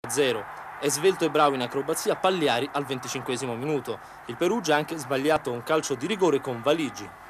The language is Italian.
0. È svelto e bravo in acrobazia Pagliari al 25° minuto. Il Perugia ha anche sbagliato un calcio di rigore con Valigi.